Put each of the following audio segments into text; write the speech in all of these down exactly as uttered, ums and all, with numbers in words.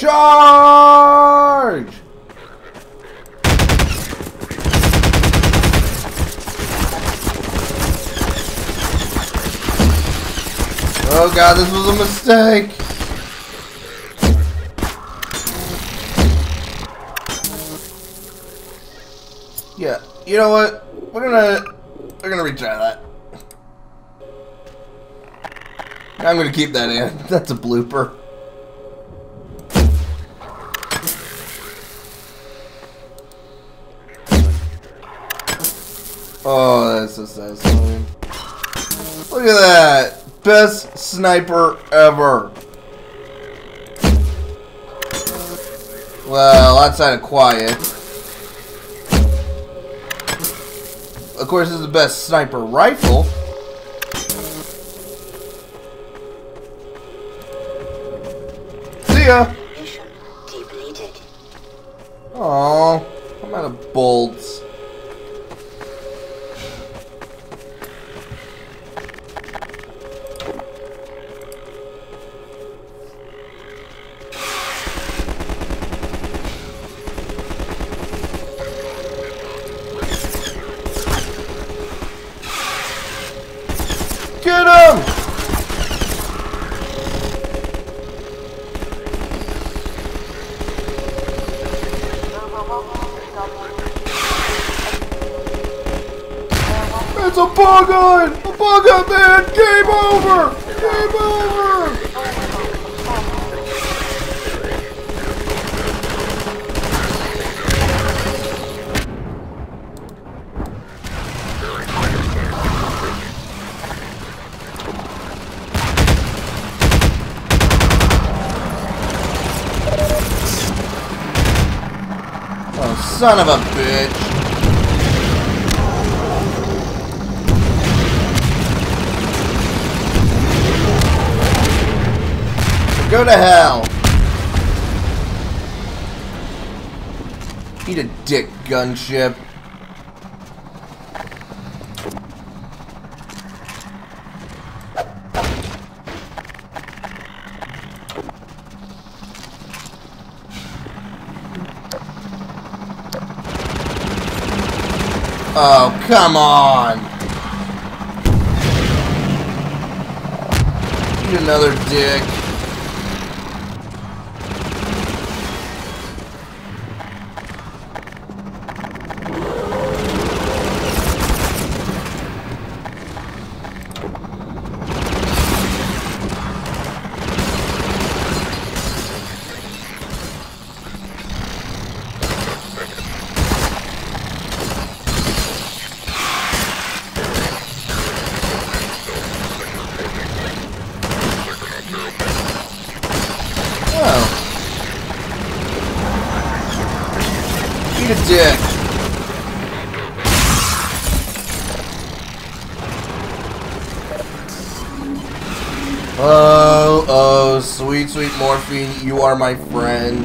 Charge! Oh god, this was a mistake! Yeah, you know what? We're gonna we're gonna retry that. I'm gonna keep that in. That's a blooper. Oh, that's so satisfying. Look at that! Best sniper ever. Well, outside of quiet. Of course, this is the best sniper rifle. See ya! Mission depleted. Aww, I'm out of bolts. Get him! It's a bug on! A bug on, man! Game over! Game over! Oh, son of a bitch. Go to hell. Eat a dick, gunship. Oh, come on! Eat another dick. Eat a dick. Oh, oh, sweet, sweet morphine, you are my friend.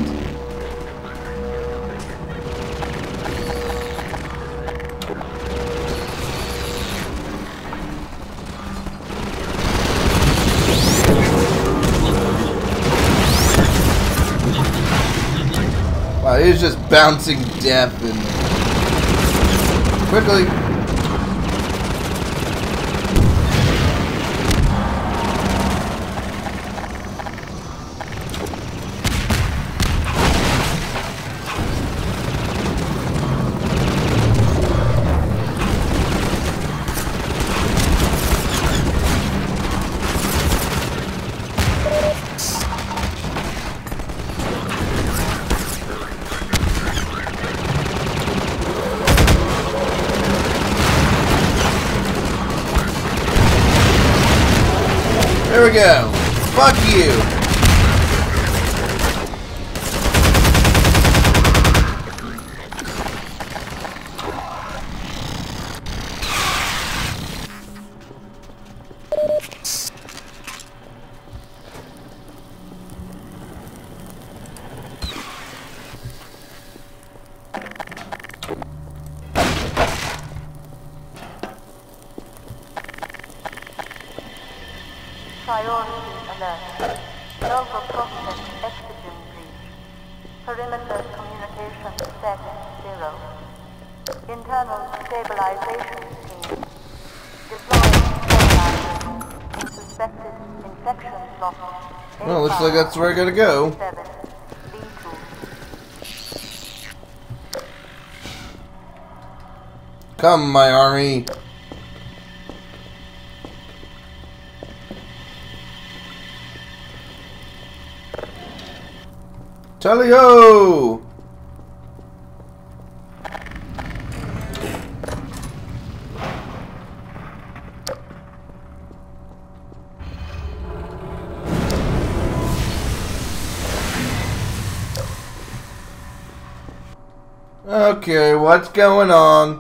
Wow, he's just bouncing death and quickly. There we go. Fuck you. Priority alert. Local process oxygen breach. Perimeter communication set zero. Internal stabilization team. Deploying stabilizers. Suspected infection loss. Well, looks like that's where I gotta go. Seven. B two. Come, my army. Tally-ho! Okay, what's going on?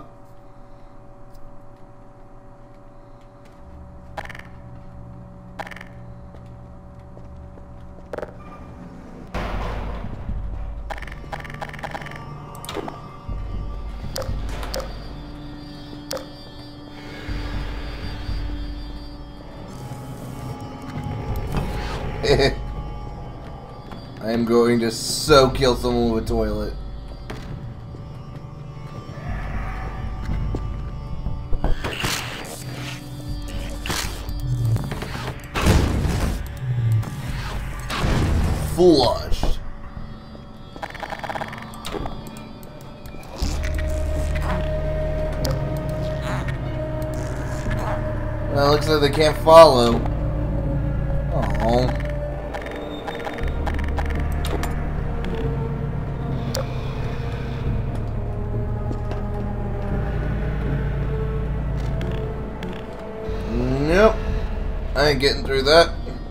I am going to so kill someone with a toilet. Flushed. Well, looks like they can't follow. Oh. Nope. I ain't getting through that.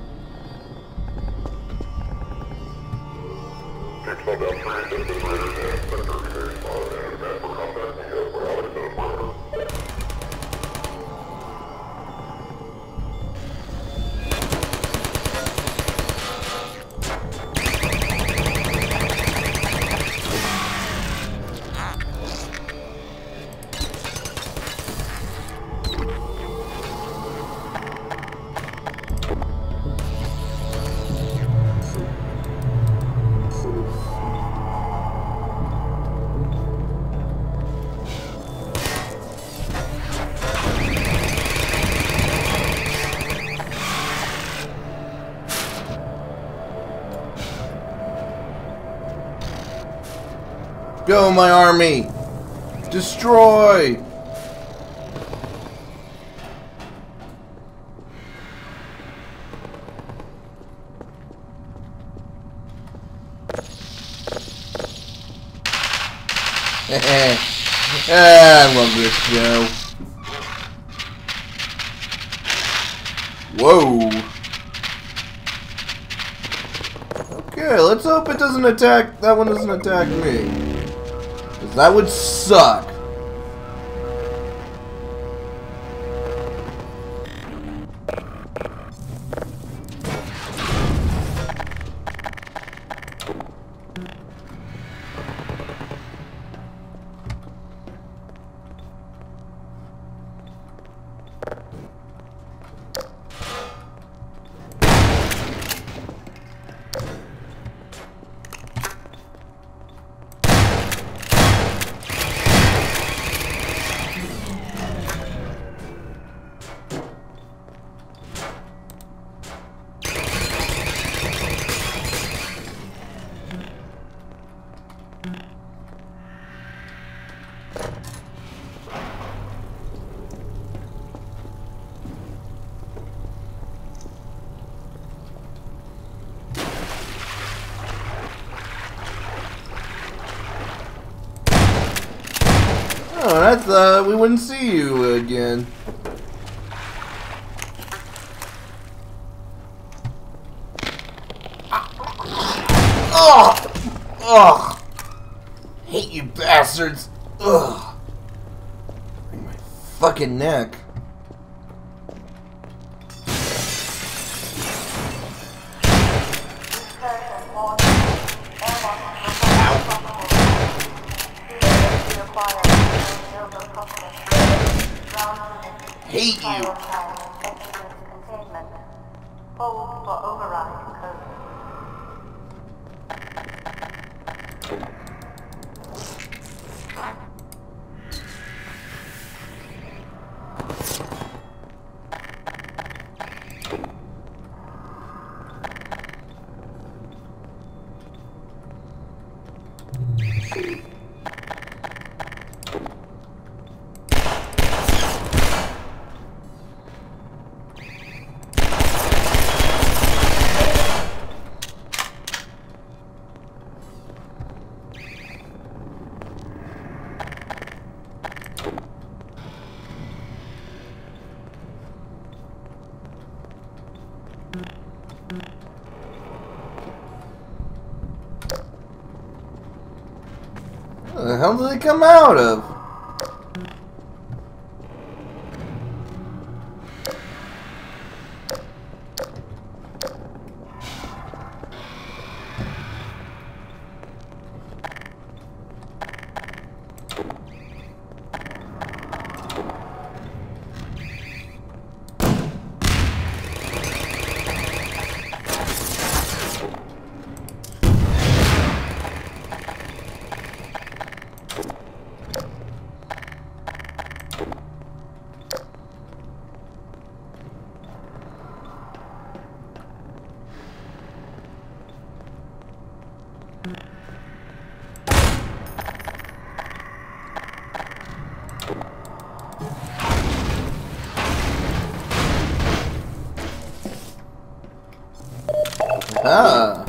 Go, my army! Destroy! I love this show. Whoa! Okay, let's hope it doesn't attack. That one doesn't attack me. That would suck. Oh, I thought we wouldn't see you again. Ugh! Ugh! Hate you bastards! Ugh! My fucking neck. Hate you! Hold for override code. Where the hell did they come out of? Ah.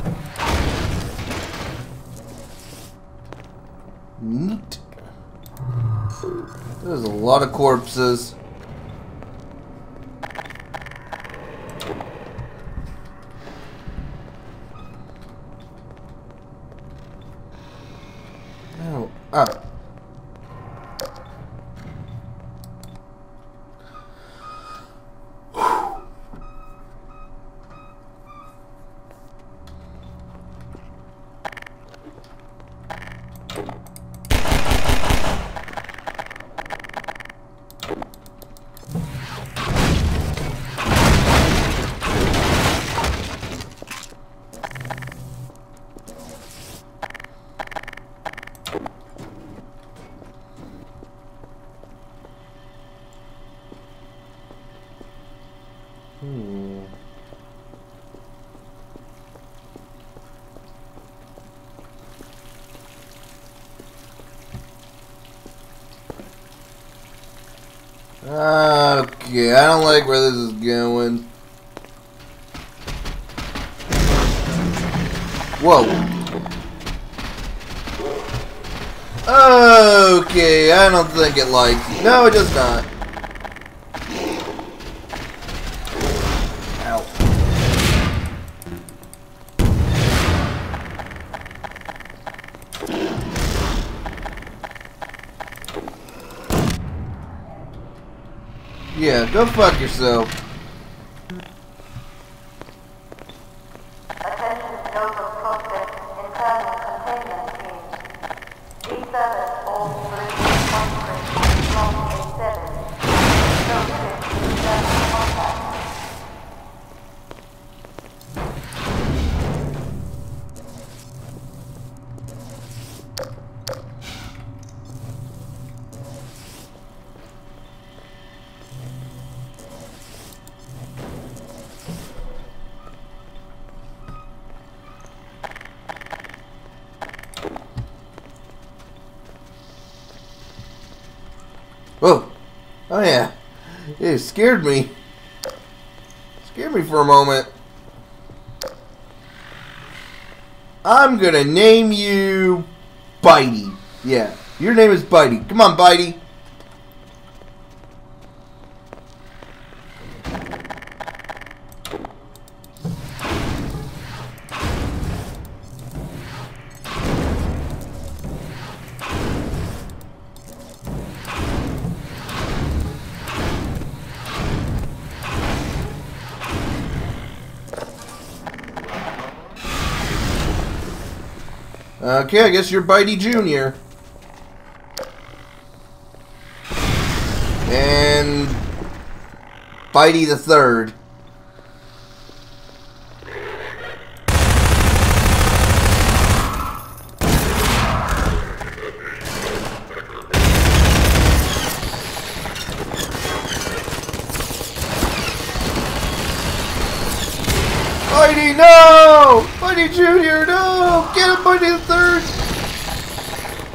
Neat. There's a lot of corpses. Oh, ah. Hmm. Okay, I don't like where this is going. Whoa. Okay, I don't think it likes me. No, it does not. Ow. Yeah, go fuck yourself. Attention Nova Process internal containment team. D-seven all collision monitoring from A seven. No shift internal contact. Whoa. Oh yeah. It scared me. Scared me for a moment. I'm gonna name you Bitey. Yeah. Your name is Bitey. Come on, Bitey. Okay, I guess you're Bitey Junior And Bitey the Third. Bitey, no! Bitey Junior, no! Get him, Bitey the Third!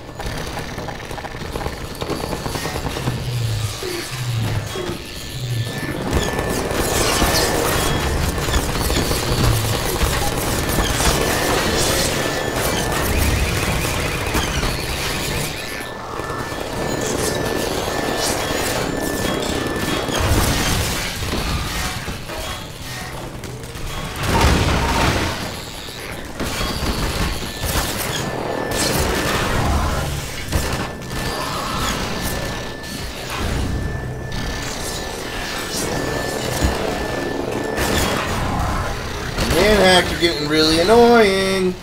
getting really annoying.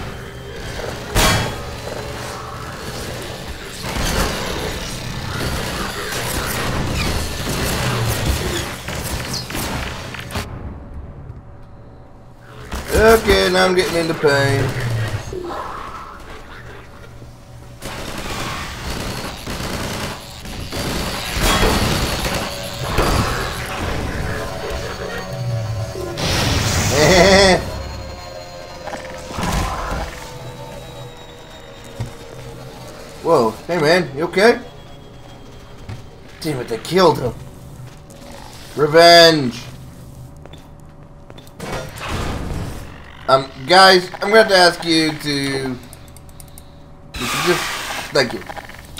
Okay, now I'm getting into pain. Whoa, hey man, you okay? Damn it, they killed him. Revenge. Um, guys, I'm going to have to ask you to just, thank you.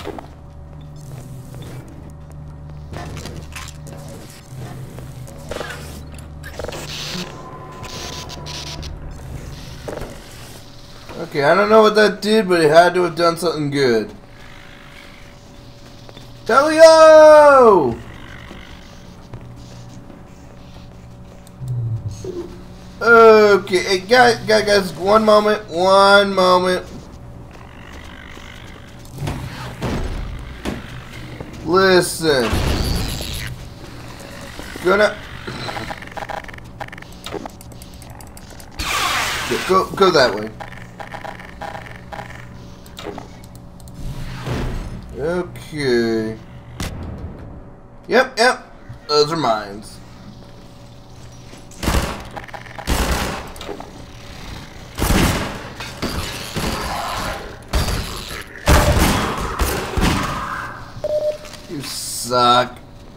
Okay, I don't know what that did, but it had to have done something good. Telio! Okay, hey, guys, guys, guys, one moment, one moment. Listen. Gonna go go that way. Okay. Yep, yep. Those are mines. You suck.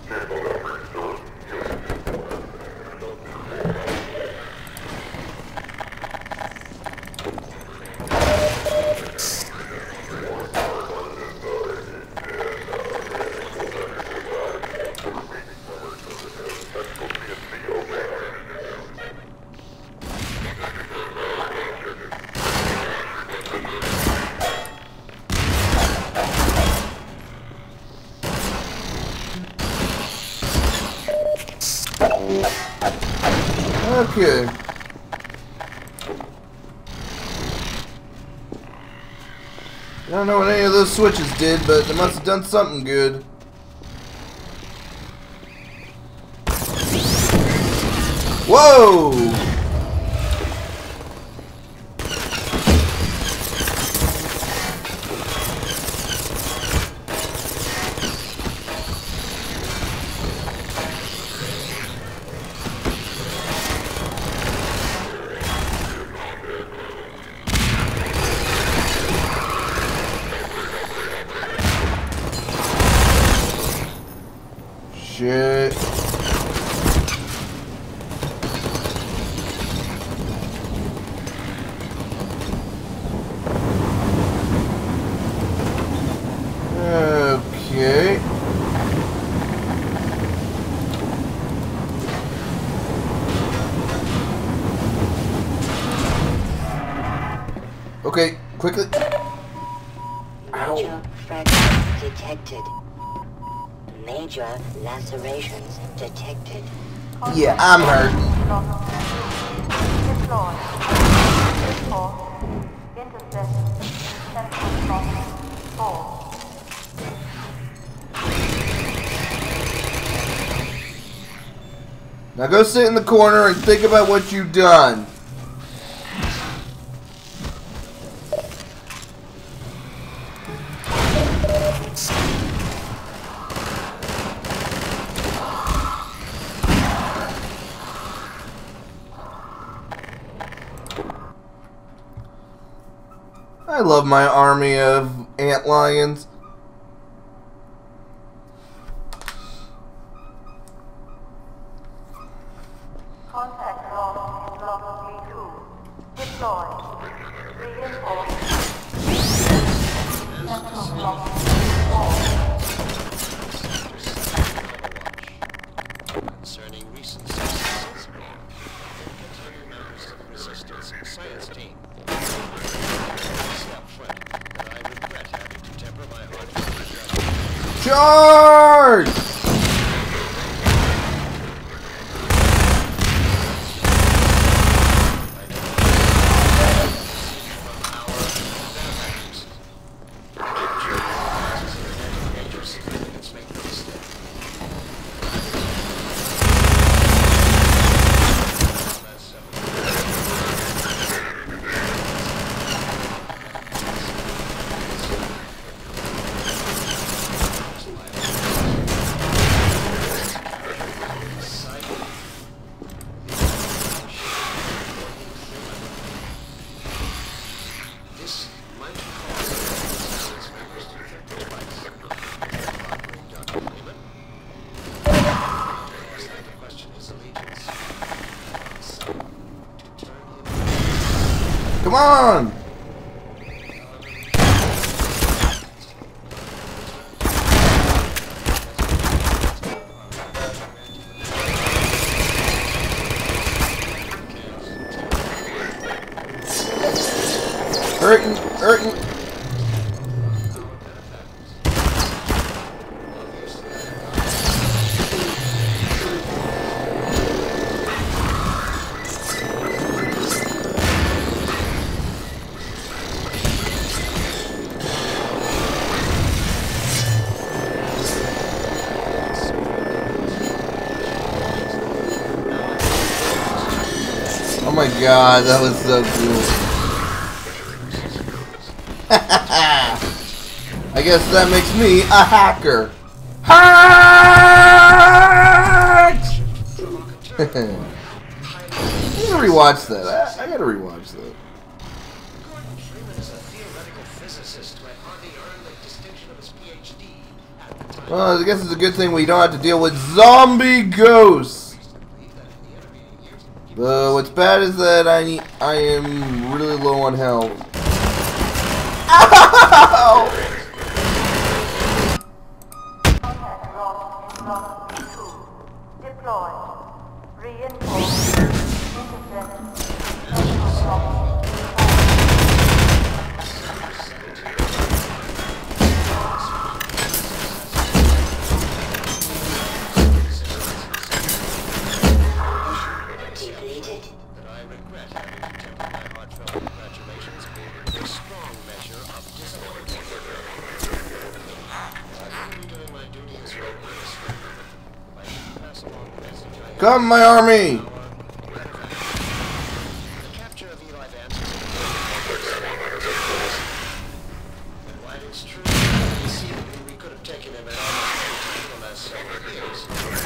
Okay. I don't know what any of those switches did, but they must have done something good. Whoa! Shit. Okay. Okay, quickly. Major fragments detected. Major lacerations detected. Yeah, I'm hurt. Deploy. Four. Intercept. Central block. Four. Now go sit in the corner and think about what you've done. I love my army of ant lions. Contact lost in block B two. Deploy. Reinforce. Central block four. Concerning recent successes, infantry members of resistance science team. Up front, but I regret having to temper my heart. Charge! Come on! Hurting, hurting. Oh my god, that was so cool. I guess that makes me a hacker. Hack! I gotta rewatch that. I, I gotta rewatch that. Gordon Freeman is a theoretical physicist who had hardly earned the distinction of his P H D at the time. Well, I guess it's a good thing we don't have to deal with zombie ghosts. But what's bad is that I need, I am really low on health. Ow! Contact lost in block B two. Deploy. Reinforce. Intercept. Block Depleted. But I regret having to temper my heartfelt congratulations with a strong measure of disappointment. I've been doing my duty as well as I should pass along the message I have. Come, my army! The capture of Eli Vance is a and while it's true, conceivably we could have taken him at almost any time in the last several years.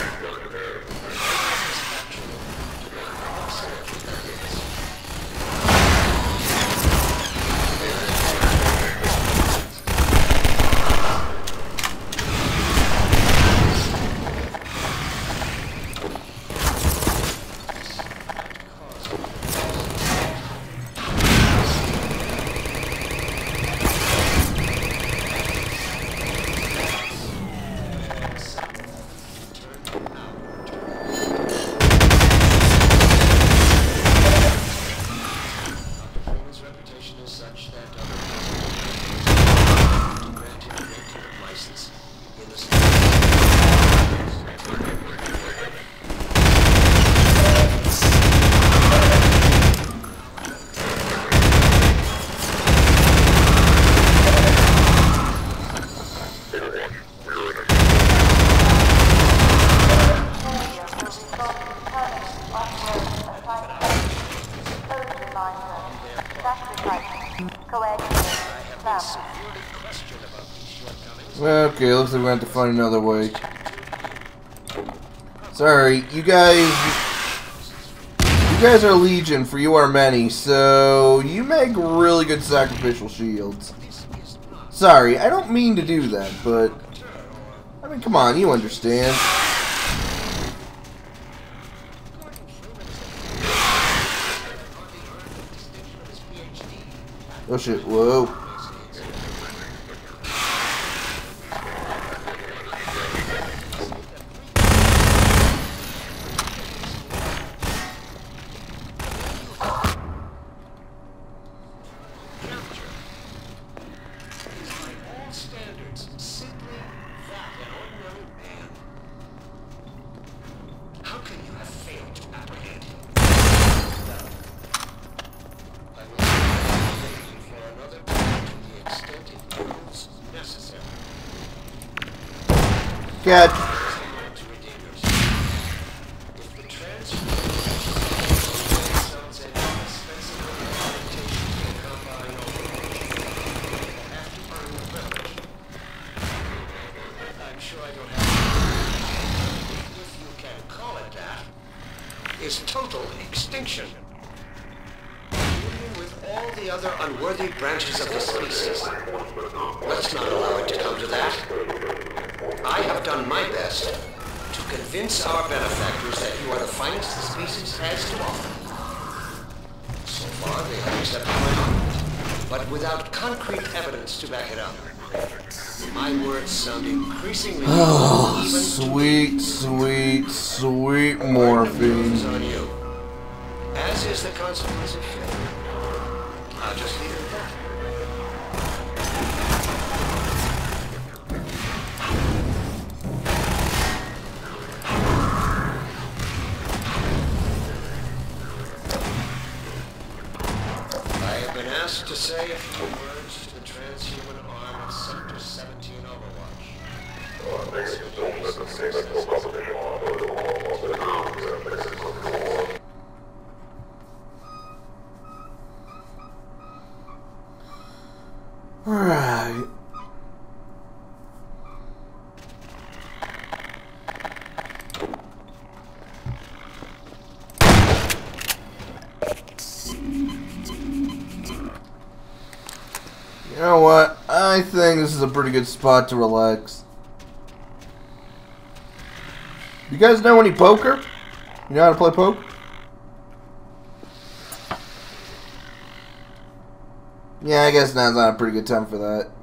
Freeman's reputation is such that other people grant him a license in the state. Severely questioned about these shortcomings. Okay, looks like we're going to have to find another way. Sorry, you guys... You guys are legion, for you are many, so you make really good sacrificial shields. Sorry, I don't mean to do that, but... I mean, come on, you understand. Oh shit, whoa. Catch. Is total extinction. Union with all the other unworthy branches of the species. Let's not allow it to come to that. I have done my best to convince our benefactors that you are the finest the species has to offer. So far, far, they have accepted my argument, but without concrete evidence to back it up. My words sound increasingly Oh, even sweet, sweet, sweet to morphine. is on you. As is the consequence of failure. I'll just leave it at that. I have been asked to say a few words to the transhuman arm of Sector seventeen Overwatch. Alright. You know what? I think this is a pretty good spot to relax. You guys know any poker? You know how to play poker? Yeah, I guess now's not a pretty good time for that.